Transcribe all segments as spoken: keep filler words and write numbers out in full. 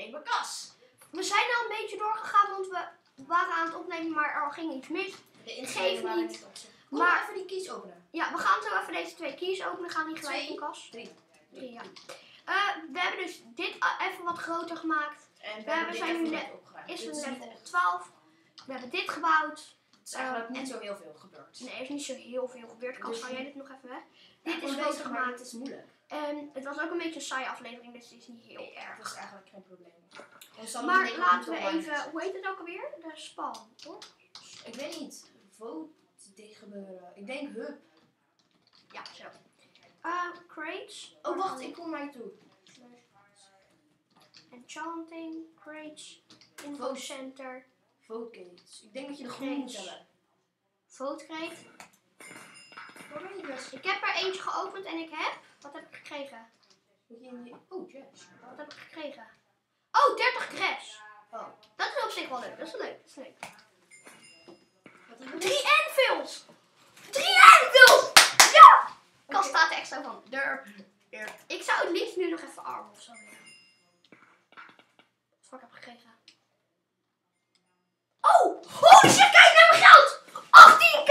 opnemen, Cas. We zijn al een beetje doorgegaan, want we waren aan het opnemen, maar er ging iets mis. De Geef waren niet. niet op zich. Kom Maar- even die kies openen. Ja, we gaan zo even deze twee keys openen. Gaan die gelijk Twee. in kas. Drie. Drie, ja. Uh, we hebben dus dit uh, even wat groter gemaakt. En we, We hebben zijn dit nu even net- net opgeruimd. Is Dit er is nu niet level echt- twaalf. We hebben dit gebouwd. Het is eigenlijk Uh, net zo heel veel gebeurd. Nee, er is niet zo heel veel gebeurd. Kas, Dus- hou jij dit nog even weg? Ja, Dit is gewoon groter bezig, maar gemaakt. het is moeilijk. En het was ook een beetje een saaie aflevering, dus het is niet heel Nee, erg. dat is eigenlijk geen probleem. Dan zal Maar het laten we niet online even, zijn. hoe heet het ook alweer? De span, toch? Ik weet niet. Vote dit gebeuren. Ik denk hub. Ja, zo. Uh, crates. Oh wacht, ik kom naar je toe. Enchanting, crates, info Vote. center, Vote gates. Ik denk dat je de groen moet Gates. hebben. vote crate. Waar ben je dus? Ik heb er eentje geopend en ik heb, wat heb ik gekregen? Moet je in je... Oh, yes. Wat heb ik gekregen? Oh, dertig grass. Oh. Dat is op zich wel leuk, dat is leuk, dat is leuk. Wat hebben we? Drie anvils! Drie anvils! Ja! Kan Oké. staat er extra van. Derp. Derp. Ik zou het liefst nu nog even arm of zo willen. Wat ik heb gekregen. Oh! Holy shit, kijk naar mijn geld! achttien k!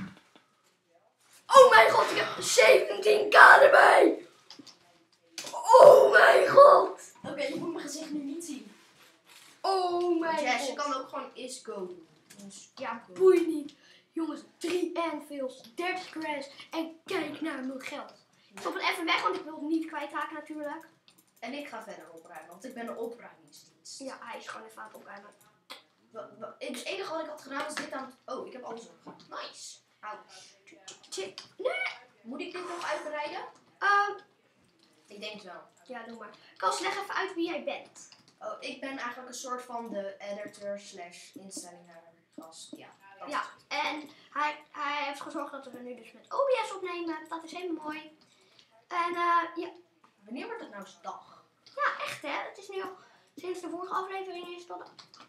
Oh mijn god, ik heb zeventien k erbij! Oh mijn god! Oké, je moet mijn gezicht nu niet zien. Oh mijn Yes, god. je kan ook gewoon is go doen. Dus Ja, go. boeit niet. Jongens, drie anvils, dertig grass en kijk naar mijn geld. Ik stop het even weg, want ik wil het niet kwijtraken natuurlijk. En ik ga verder opruimen, want ik ben een opruimingsdienst. Ja, hij is gewoon even aan het opruimen. Wa- wa- Het enige wat ik had gedaan was dit aan het... Oh, ik heb alles opgeruimd. Nice. Ouch. Tjik. Nee. Moet ik dit nog uitbreiden? Ehm, Ik denk het wel. ja, doe maar. Kas, leg even uit wie jij bent. Oh, ik ben eigenlijk een soort van de editor slash instellingen gast. Ja. dat Ja, is het. en hij, hij heeft gezorgd dat we nu dus met O B S opnemen. Dat is helemaal mooi. En eh, ja, Wanneer wordt het nou eens dag? ja, echt hè. Het is nu al sinds de vorige aflevering is het al.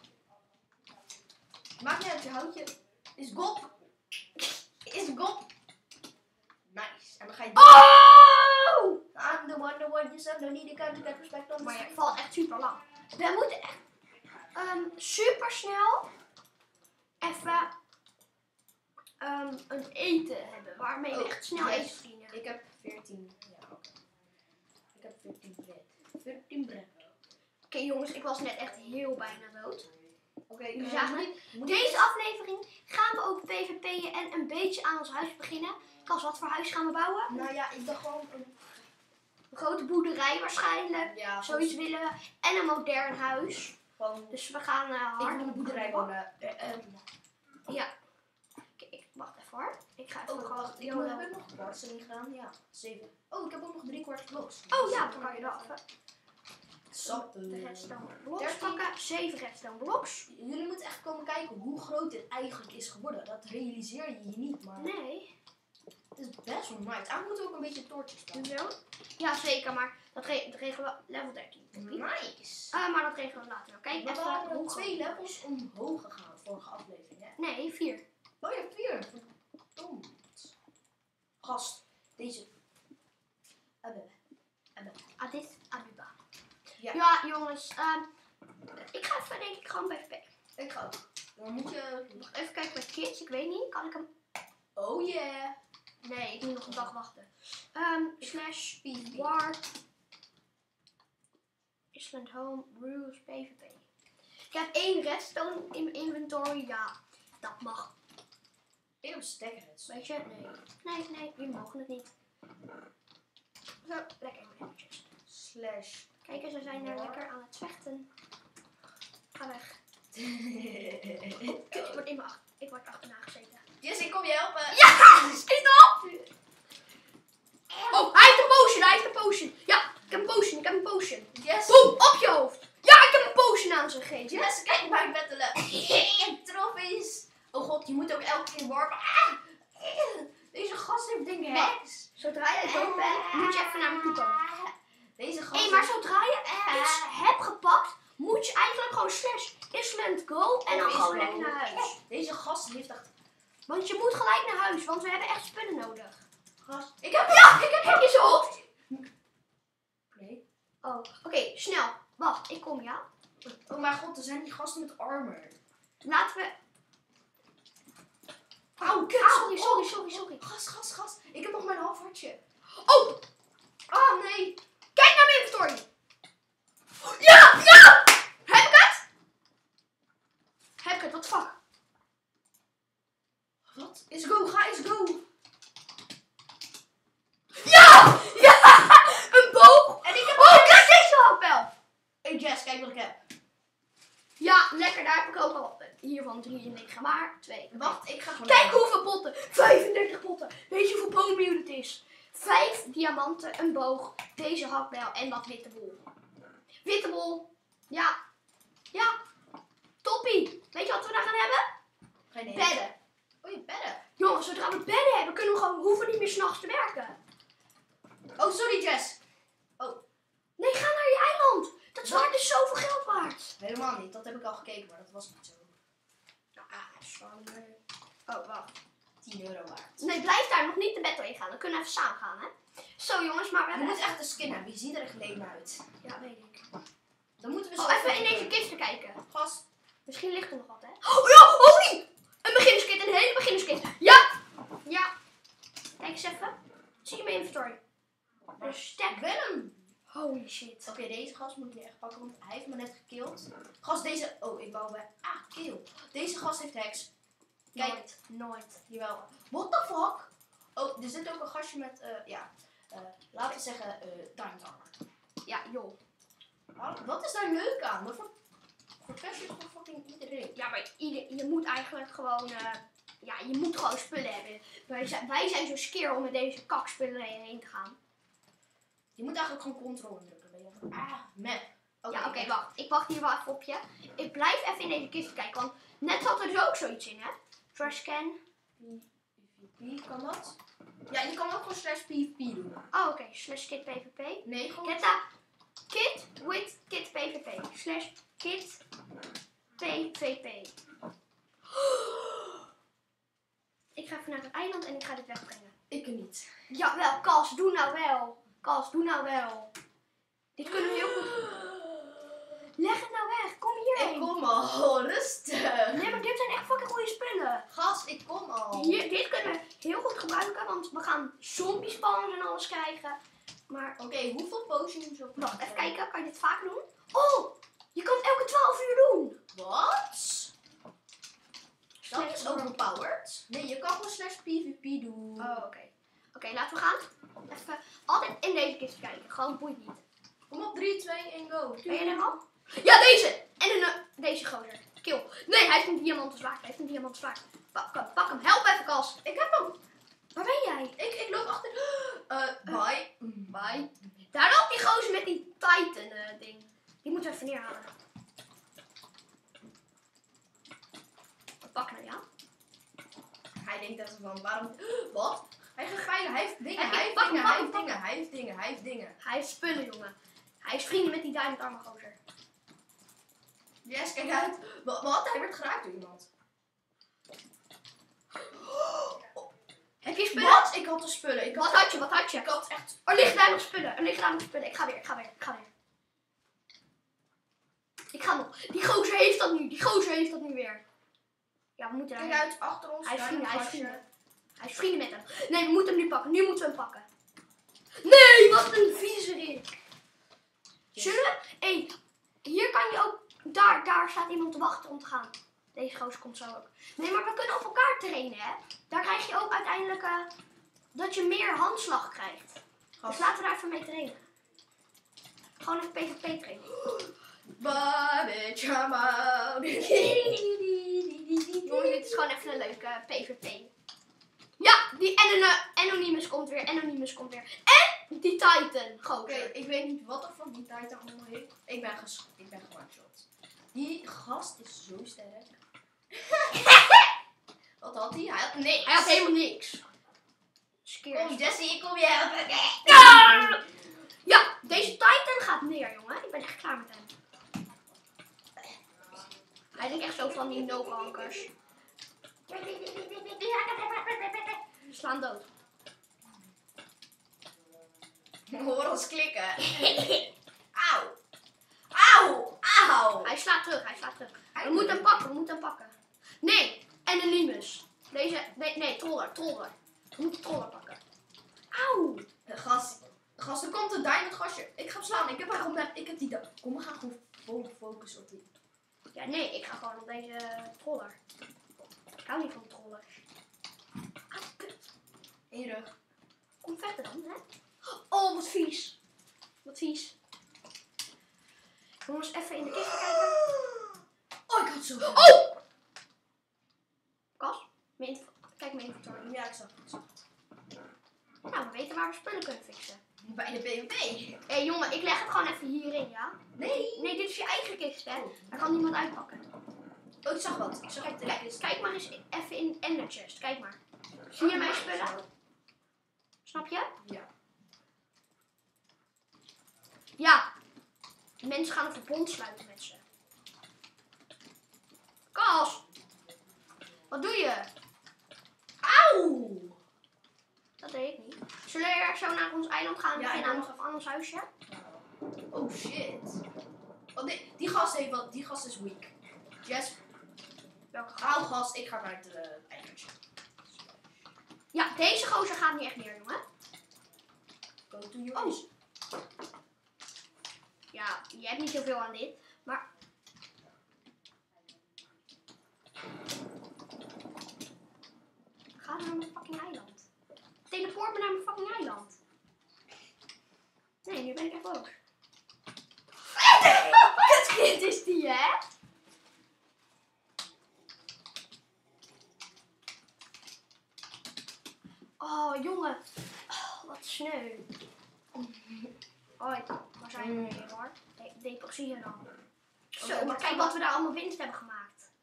Maakt niet uit, je houdt je... Is gop. Is gop. Nice. En dan ga je... Oh! I'm the one, the one, you said, no need to come to get respect on Maar the je valt echt super lang. We moeten echt ehm, super snel even ehm, een eten hebben. Waarmee we Oh, echt snel yes. eten verdienen. Ik heb veertien. Ja, oké. Ik heb veertien bread. veertien bread. Oké jongens, ik was net echt heel bijna dood. Oké, Jullie eh, zagen moet het. ik- moet Deze ik- aflevering gaan we ook PvP'en en een beetje aan ons huis beginnen. Kas, wat voor huis gaan we bouwen? Nou ja, ik dacht gewoon... een- Een grote boerderij waarschijnlijk. Ja, Zoiets willen we. En een modern huis. Gewoon... Dus we gaan uh, Ik hard wil een boerderij wonen. Eh, ehm, Ja. Oké, ik- wacht even hoor. Ik ga even Oh, gewoon- wacht. Ik Jawel. heb nog kwartsen in gedaan. Ja, zeven. Oh, ik heb ook nog drie kwart blocks. Oh ja, dan kan je dat even. Sappen. De redstone blocks dertien. pakken. Zeven redstone blocks. Jullie moeten echt komen kijken hoe groot dit eigenlijk is geworden. Dat realiseer je je niet, maar Nee. het is best wel nice. En we moeten ook een beetje toortjes doen. Zo? Ja, zeker, maar dat, re dat regelen we level dertien. Nice. Ah, maar dat regelen we later wel. Kijk, We even waren hoe twee groot het levels is. omhoog gegaan vorige aflevering, hè? Nee, vier. Oh ja, vier. Verdomd. Gast, deze. Abbe. Abbe. Addis Ababa. Ja. Ja, jongens. ehm, ik ga even, denk ik, gewoon bij PvP. Ik ga ook. Dan moet je... Nog even kijken bij kids. Ik weet niet. Kan ik hem... Oh yeah. Nee, ik moet nog een dag wachten. Ehm slash war. Island home. Rules PvP. Ik heb één redstone in mijn inventory. Ja, dat mag. Ik heb een stekker het. Weet je? Nee. Nee, nee. Jullie mogen het niet. Zo, lekker eventjes. Slash. Kijk eens, ze zijn er lekker aan het vechten. Ga weg. Kut, ik word, in mijn ach- ik word achterna gezeten. Yes, ik kom je helpen. Ja! Schiet op! Oh, hij heeft een potion, hij heeft een potion. Ja, ik heb een potion, ik heb een potion. Yes. Boom, op je hoofd. Ja, ik heb een potion aan ze gegeven. Yes, kijk maar ik bettelen. Trophies. Oh god, je moet ook elke keer warpen. Ah. Deze gast heeft dingen Wat? hacks. Zodra jij dood bent, moet je even naar me toe komen. Deze gast. Hé, hey, maar zodra je iets hebt gepakt, moet je eigenlijk gewoon slash Island go en dan Is gewoon go. lekker naar huis. Deze gast heeft echt. Want je moet gelijk naar huis, want we hebben echt spullen nodig. Gast. Ik heb. Ja, ik heb in zijn hoofd. Nee. Oh, oké, snel. Wacht, ik kom ja. Oh mijn god, er zijn die gasten met armor. Laten we... Auw, kut. Sorry, Oh, sorry, sorry, sorry. Gast, gast, gast. Ik heb nog mijn half hartje. Oh! Oh nee. Kijk naar mijn inventory. Ja! Ja! Heb ik het? Heb ik het? Wat fuck? Wat? Is go, ga eens go. Ja! Ja! Een boog! En ik heb... Oh, kijk deze hapel! Hey Jess, kijk wat ik heb. Ja, lekker. Daar heb ik ook al hiervan drie in liggen. Maar twee. Wacht, ik ga gewoon... Kijk hoeveel potten. vijfendertig potten. Weet je hoeveel boommuur het is? Vijf diamanten, een boog, deze hakbel en wat witte bol. Witte bol. Ja. Ja. Toppie. Weet je wat we daar gaan hebben? Geen idee. Bedden. Oh, je bedden. Jongens, zodra we bedden hebben, kunnen we gewoon, hoeven we niet meer s'nachts te werken. Oh, sorry Jess. Oh, Nee, ga naar je eiland. Dat is waar dus zoveel geld waard. helemaal niet. Dat heb ik al gekeken, maar dat was niet zo. Ah, sorry. Oh, wacht. tien euro waard. Nee, blijf daar nog niet de battle in gaan. Dan kunnen we even samen gaan, hè. Zo jongens, maar we Je hebben moet echt een skin hebben. Je ziet er geleden uit. Ja, weet ik. Dan moeten we zo... Oh, even in deze kisten kijken. Gast. Misschien ligt er nog wat, hè? Oh ja, holy! Een beginnerskit, een hele beginnerskit. Ja! Ja. Kijk eens even. Zie je mijn inventory? Een stack. Willem. Holy shit. Oké, deze gast moet ik nu echt pakken, want hij heeft me net gekilld. Gast, deze... Oh, ik wou bij... Ah, kill. Deze gast heeft heks. Kijk. Nooit. Nooit. Jawel. What the fuck? Oh, er zit ook een gastje met... eh ja. eh laten we zeggen... eh diamond armor. Ja, joh. Ah, wat is daar leuk aan? Dat voor... Voor passion voor fucking iedereen. Ja, maar ieder, je moet eigenlijk gewoon... eh, ja, je moet gewoon spullen hebben. Wij zijn, wij zijn zo skeer om met deze kakspullen heen te gaan. Je moet eigenlijk gewoon control indrukken. Ben je van, ah, map. Ja, oké, okay, wacht. Ik wacht hier wel even op je. Ik blijf even in deze kist kijken, want net zat er dus ook zoiets in, hè? Trash scan. PvP, kan dat? Ja, je kan ook gewoon slash PvP doen. Oh, oké. Okay. Slash kit PvP. Nee, gewoon... Get a kit with kit PvP. Slash kit PvP. Ik ga even naar het eiland en ik ga dit wegbrengen. Ik niet. Jawel, Kas, doe nou wel. Kas, doe nou wel. Dit kunnen we heel goed... Leg het nou weg. Kom hierheen. Ik kom al. Rustig. Nee, maar dit zijn echt fucking goede spullen. Gast, ik kom al. Hier, dit kunnen we heel goed gebruiken, want we gaan zombie spawns en alles krijgen. Maar... Oké, okay, hoeveel potions op? Wacht, even kijken. Kan je dit vaak doen? Oh, je kan het elke twaalf uur doen. Wat? Dat is overpowered. Nee, je kan gewoon slash PvP doen. Oh, oké. Okay. Oké, okay, laten we gaan. Even altijd in deze kist kijken. Gewoon boeit niet. Kom op, drie, twee, één, go. Ben je er al? Ja, deze! En een, uh, deze gozer. Kill. Nee, hij heeft een diamanten zwaard. Hij heeft een diamanten zwaard. Pak hem, pak hem. Help even, Kas. Ik heb hem. Waar ben jij? Ik, ik loop achter. Uh, bye. Bye. Daar loopt die gozer met die Titan uh, ding. Die moeten we even neerhalen. Pak nou, ja. Hij denkt dat van, waarom... Wat? Hij gaat veilig. Hij heeft dingen, Hij hij heeft pak hem, dingen, pak hij hem, heeft pak dingen, hij heeft dingen, hij heeft dingen. Hij heeft spullen, jongen. Hij is vrienden met die diamond armor gozer. Yes, kijk uit. Wat? Wat? Hij werd geraakt door iemand. Heb je spullen? Wat? Ik had de spullen. Ik had, Wat had je? Wat had je? ik had echt... Er liggen daar nog spullen. Er liggen daar nog spullen. Ik ga weer, ik ga weer, ik ga weer. Ik ga nog. Die gozer heeft dat nu. Die gozer heeft dat nu weer. Ja, we moeten Kijk daar. uit, achter ons. Hij is daar vrienden, een hij is gastje. vrienden. Hij is vrienden met hem. Nee, we moeten hem nu pakken. Nu moeten we hem pakken. Nee, wat een viezerik. Yes. Zullen we? Hé, hey, hier kan je ook... Daar, daar staat iemand te wachten om te gaan. Deze gozer komt zo ook. Nee, maar we kunnen op elkaar trainen, hè. Daar krijg je ook uiteindelijk... Uh, dat je meer handslag krijgt. Gast. Dus laten we daar even mee trainen. Gewoon even PvP trainen. Bye, bitch, I'm out. Jongens, dit is gewoon even een leuke uh, PvP. Ja, die en een, uh, Anonymous komt weer. Anonymous komt weer. En die Titan, gozer. Oké, ik weet niet wat er van die tijd allemaal heeft. Ik ben ges... Ik ben gewaarschuwd. Die gast is zo sterk. Wat had hij? Hij had niks. Hij had helemaal niks. Skeer. Kom Jesse, ik kom je helpen. Ja! Ja, deze Titan gaat neer, jongen. Ik ben echt klaar met hem. Hij denkt echt zo van die no-kankers. We slaan dood. Ik hoor ons klikken. Auw. Auw. Auw. Hij slaat slaat terug, hij slaat terug. We moeten hem pakken, we moeten hem pakken. Nee, en een limus. Deze, nee, nee, troller, troller. We moeten troller pakken. Auw. Gast, gast, er komt een diamond gastje. Ik ga hem slaan. Ik heb, hem, ik heb die... da- Kom, we gaan gewoon vol focussen op die... Ja, nee, ik ga gewoon op deze troller. Ik hou niet van trollers. Ah, kut. In je rug. Kom verder dan, hè. Oh, wat vies. Wat vies. Jongens, even in de kist kijken. Oh, ik had zo... Oh! Kas, mijn inv- kijk mijn inventory. Ja, ik zag het. Nou, we weten waar we spullen kunnen fixen. Bij de B en B. Hé hey, jongen, ik leg het gewoon even hierin, ja? Nee. Nee, dit is je eigen kist, hè? Daar kan niemand uitpakken. Oh, ik zag wat. Ik zag Kijk, het. kijk, kijk maar eens even in Ender Chest. Kijk maar. Zie je mijn spullen? Snap je? Ja. Ja. Mensen gaan een verbond sluiten met ze. Kas! Wat doe je? Auw! Dat deed ik niet. Zullen we er zo naar ons eiland gaan en Ja, beginnen ik aan wil ons, aan ons huisje? Oh shit. Oh, die, die gast heeft wat. Die gast is weak. Jess. Welke gast? Auw, gast. Ik ga naar het uh, eilandje. Ja, deze gozer gaat niet echt meer, jongen. Go to your... Oh. Ja, je hebt niet zoveel aan dit, maar... Ga naar mijn fucking eiland. Teleport me naar mijn fucking eiland. Nee, nu ben ik echt boos. Kutkind is die, hè? Oh, jongen. Oh, wat sneu. Hoi, waar zijn we weer hoor? De depressie en al. Zo, Oké, maar kijk wat we daar allemaal winst hebben gemaakt.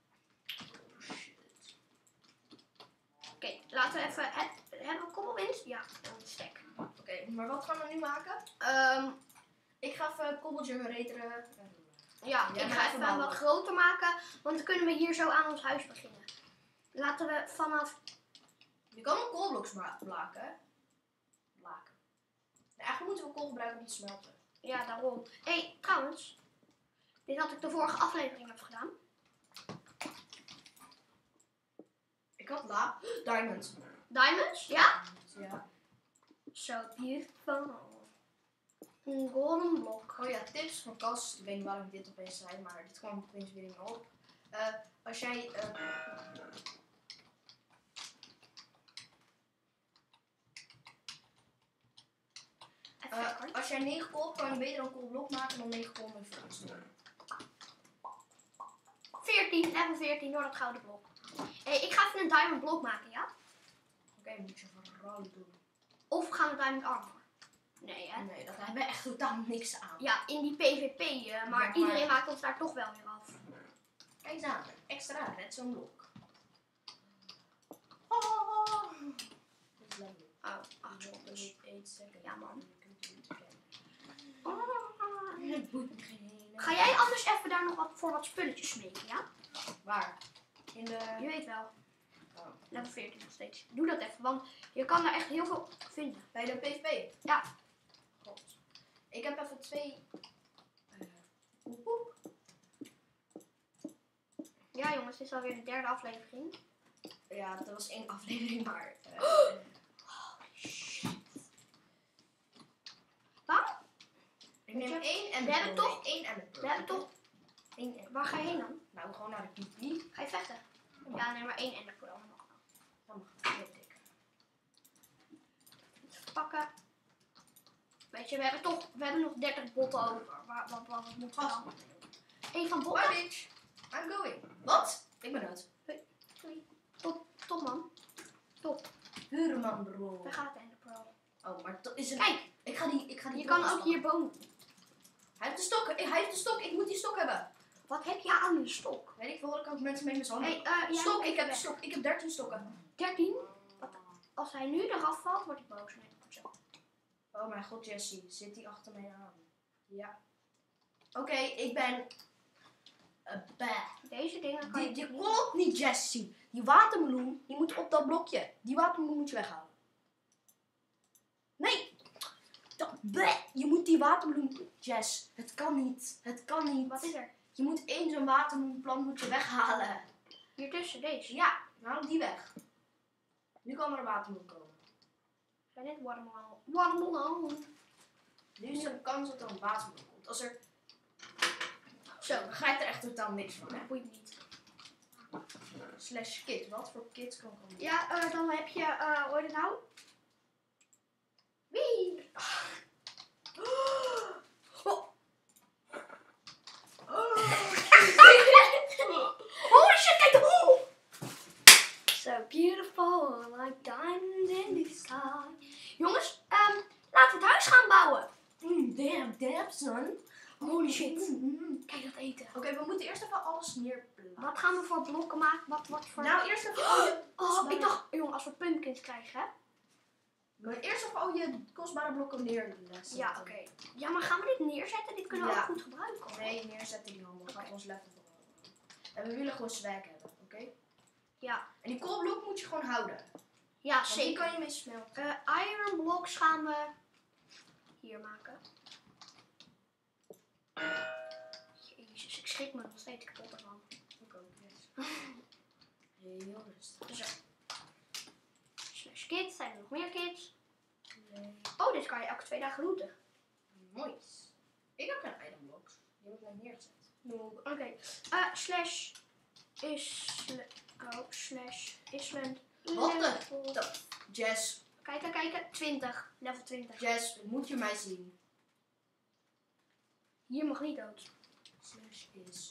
Oké, laten we even... He, hebben we kobbelwinst? Ja, een stek. Oké, okay, maar wat gaan we nu maken? Um, Ik ga even Cobble generatoren. ja, Jij ik gaat ga even even bouwen. wat groter maken, want dan kunnen we hier zo aan ons huis beginnen. Laten we vanaf... Je kan ook koolbloks blaken, hè? Blaken. Nou, eigenlijk moeten we kool gebruiken om te smelten. Ja, daarom. Hé, hey, trouwens. Dit had ik de vorige aflevering even gedaan. Ik had la... Diamond. Diamonds, ja? Ja. So beautiful. Een golden blok. Oh ja, tips van Cas. Ik weet niet waarom ik dit opeens zei, maar dit kwam opeens weer in me op. Uh, als jij... Uh, Uh, als jij negen kool hebt, kan je beter een koolblok maken dan negen kool met vuurtjes doen. veertien, level veertien door dat gouden blok. Hé, hey, ik ga even een diamond blok maken, ja? Oké, okay, moet je vooral doen. Of gaan we diamond armor? Nee, hè? Nee, dat hebben we echt totaal niks aan. Ja, in die PvP, uh, maar, ja, maar iedereen maakt ons daar toch wel weer af. Kijk eens aan, extra redstone blok. Oh, dit is lekker. Oh, acht seconden. Ja, man. Het boeit me geen. Ga jij anders even daar nog wat voor wat spulletjes smeken, ja? Waar? In de... Je weet wel. Oh. Level veertien nog steeds. Doe dat even, want je kan daar echt heel veel vinden. Bij de PvP? Ja. God. Ik heb even twee... Uh, woep, woep. Ja jongens, dit is alweer de derde aflevering. Ja, dat was één aflevering, maar... Uh, Holy shit. Waarom? Ik neem je, één en we hebben toch, één en we hebben toch, één en waar ga je heen dan? Nou, gewoon naar de P P. Ga je vechten? Ja, nee, maar één ender pro. Dan mag ik het ik. Pakken. Weet je, we hebben toch, we hebben nog dertig botten over. Wat, wat, wat moeten we dan? Eén van botten? Bye bitch, I'm going. Wat? Ik ben dood. Top, top man. Top. Huurman bro. Daar gaat de ender pro. Oh, maar dat is een... Kijk, ik ga die, ik ga die je kan ook hier bomen. Hij heeft de stok, hij heeft de stok, ik moet die stok hebben. Wat heb je aan de stok? Weet ik veel, dat kan ik mensen mee mishandelen. Hey, uh, stok, ik heb stok, ik heb dertien stokken. dertien? Wat? Als hij nu eraf valt, wordt hij boos. Nee, goed zo. Oh mijn god, Jessie, zit die achter mij aan? Ja. Oké, okay, ik ben... Uh, bah. Deze dingen kan die, je die niet... klopt niet, Jessie. Die watermeloen, die moet op dat blokje. Die watermeloen moet je weghalen. Nee! Dat, bleh, je moet die watermeloen... Jess, het kan niet. Het kan niet. Wat is er? Je moet één zo'n watermeloenplant moet je weghalen. Hier tussen, deze. Ja, haal die weg. Nu kan er een watermeloen komen. Zijn dit watermelon? Watermelon. Nu is er een kans dat er een watermeloen komt. Als er... Zo, dan grijpt er echt totaal niks van, hè? Boeit niet. Slash kit. Wat voor kit kan komen? Ja, uh, dan heb je, uh, hoe heet het nou? Wie? Holy shit, kijk de hol! So beautiful, like diamonds in the sky. Jongens, um, laten we het huis gaan bouwen. Mm, damn, damn, son. Holy shit. Mm. Kijk dat eten. Oké, okay, we moeten eerst even alles neerplaatsen. Wat gaan we voor blokken maken? Wat, wat voor... Nou, eerst even al je... Oh, ik dacht, jongen, als we pumpkins krijgen, hè? Maar eerst even al je kostbare blokken neerzetten. Ja, oké. Okay. Ja, maar gaan we dit neerzetten? Dit kunnen we ja. ook goed gebruiken. Nee, neerzetten die handel. Gaat ons level verhogen. En we willen gewoon swag hebben, oké? Okay? Ja. En die koolblok moet je gewoon houden. Ja, want zeker. die kan je mee smelten. Uh, iron blocks gaan we hier maken. Jezus, ik schrik me nog steeds kapot ervan. Ik ook, yes. Heel rustig. Zo. Slash kids, zijn er nog meer kids? Nee. Oh, dit kan je elke twee dagen looten. Mooi. Ik heb geen item blocks. Die heb ik net neergezet. Oké. Okay. Uh, slash is oh, slash Island. Wat de? Jess. Kijken, kijken. twintig. Level twintig. Jess, moet je mij zien? Hier mag niet dood. Slash is.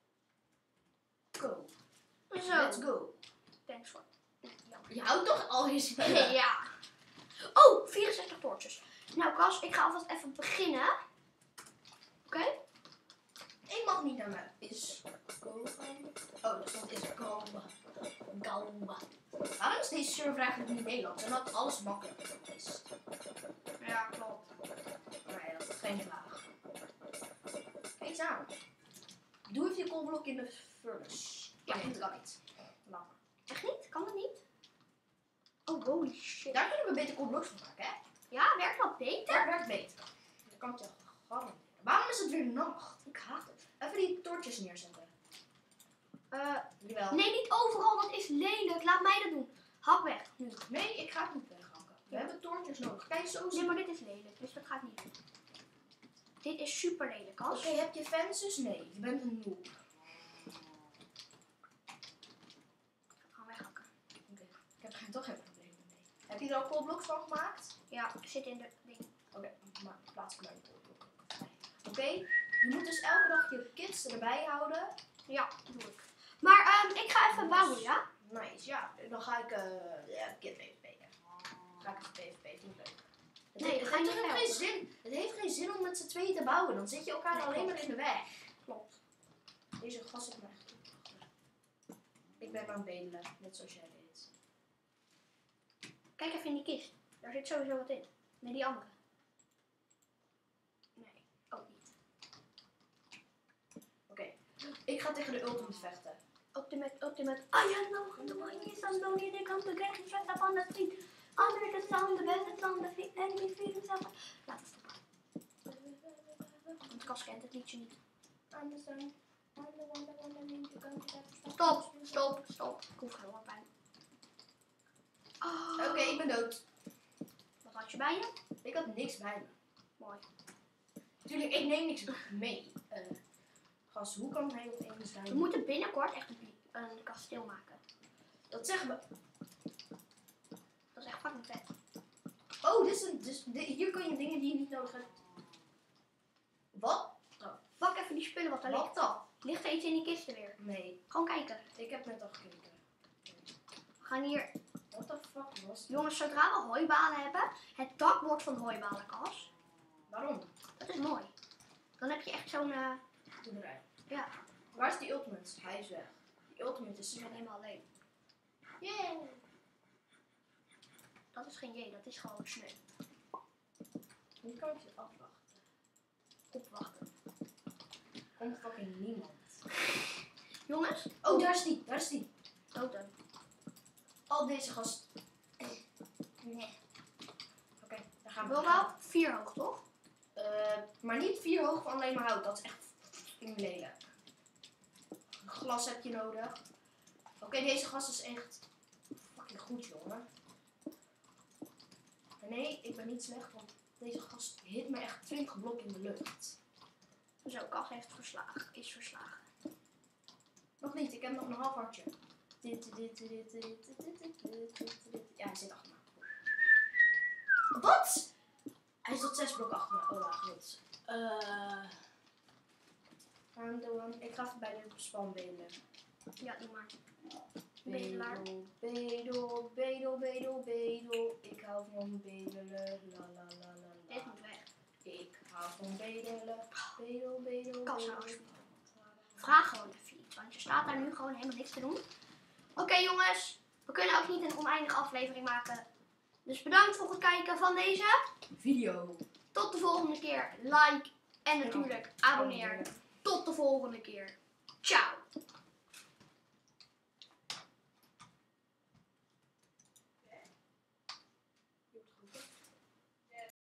Go. Zo. Let's go. Thanks for. Je houdt toch al je spellen? Ja. Oh, vierenzestig torches. Nou, Cas, ik ga alvast even beginnen. Oké? Okay? Ik mag niet naar mij. Is. Go. Oh, dat stond is go. Go. Waarom is deze server eigenlijk niet Nederlands? En dat alles makkelijker is. Ja, klopt. Maar ja, dat is geen vraag. Kijk eens aan. Doe even je koolblok in de furnace. Ja, dat kan niet. Laat maar. Echt niet? Kan dat niet? Oh, holy shit. Daar kunnen we beter koolbloks van maken, hè? Ja, werkt dat beter? Dat werkt beter. Dat kan ik je garanderen. Waarom is het weer nacht? Ik haat het. Even die tortjes neerzetten. Uh, Jawel. nee, niet overal. Dat is lelijk. Laat mij dat doen. Hak weg. Nu. Nee, ik ga het niet weghakken. We hebben tortjes nodig. Kijk zo. Nee, maar dit is lelijk. Dus dat gaat niet. Dit is super lelijk, Cas. Oké, okay, heb je fences? Nee, je bent een noob. Gaan weghakken. Oké, okay. Ik heb er toch geen probleem mee. Heb je er al koolbloks van gemaakt? Ja, zit in de ding. Oké, okay, maar plaats ik maar je koolblok. Oké, okay. Je moet dus elke dag je kids erbij houden. Ja, doe ik. Maar um, ik ga even bouwen, ja? Nice, ja. Dan ga ik uh, ja, kid PvP'en. Ga ik even PvP doen, leuk. Het Nee, heeft, dat ga je het, niet heeft geen zin. Het heeft geen zin om met z'n tweeën te bouwen. Dan zit je elkaar Nee, alleen klopt. maar in de weg. Klopt. Deze gast zit me echt op. Ik ben aan het bedelen, net zoals jij deed. Kijk even in die kist. Daar zit sowieso wat in. Nee, die andere. Nee, ook niet. Oké, okay. Ik ga tegen de ultimate vechten. Ultimate, ultimate. I am no the one is unknown. They come together and shut up on the street. Under the sound, the best sound, the feet, enemy feel himself. Laat het stoppen. Want Cas kent het liedje niet. Stop, stop, stop. Ik hoef geen oorpijn. Oh. Oké, okay, ik ben dood. Wat had je bij je? Ik had niks bij me. Mooi. Tuurlijk, ik neem niks mee. Uh, gast, hoe kan hij op één zijn? We moeten binnenkort echt een, een kasteel maken. Dat zeggen we. Dat is echt fucking vet. Oh, dit is een, dus, dit, hier kan je dingen die je niet nodig hebt. Wat? Oh. Pak even die spullen wat er Wat ligt. dan? Ligt er iets in die kisten weer? Nee, Gewoon kijken. ik heb net al gekeken. We gaan hier... What the fuck was dat? Jongens, zodra we hooibalen hebben, het dak wordt van hooibalen, Cas. Waarom? Dat is mooi. Dan heb je echt zo'n... Uh... Boerderij. Ja. Waar is die ultimate? Hij is weg. Die ultimate is Ik ben helemaal alleen. yeah. Dat is geen J, dat is gewoon sneu. Nu kan ik je afwachten. Opwachten. Komt fucking niemand. Jongens. Oh, daar is die. Daar is die. Dood hem. Al deze gast. Nee. Oké, okay, daar gaan we. Wil wel vier hoog, toch? Uh, maar niet vier hoog van alleen maar hout. Dat is echt fucking lelijk. glas heb je nodig. Oké, okay, deze gas is echt fucking goed, jongen. Maar nee, ik ben niet slecht, want deze gas hit me echt twintig blok in de lucht. Zo, Kas heeft verslagen. Is verslagen. Nog niet, ik heb nog een half hartje. Ja, hij zit achter me. Wat? Hij zit zes blok achter me. Oh, ja, goed. Uh, I'm the one. Ik ga even bij de span bedelen. Ja, doe maar. Bedelaar. Bedel, bedel, bedel, bedel. Ik hou van bedelen. La la la la. Dit moet weg. Ik hou van bedelen. Bedel, bedel. Kas hou. Vraag gewoon even iets, want je staat daar nu gewoon helemaal niks te doen. Oké okay, jongens, we kunnen ook niet een oneindige aflevering maken. Dus bedankt voor het kijken van deze video. Tot de volgende keer. Like en natuurlijk abonneer. Tot de volgende keer. Ciao.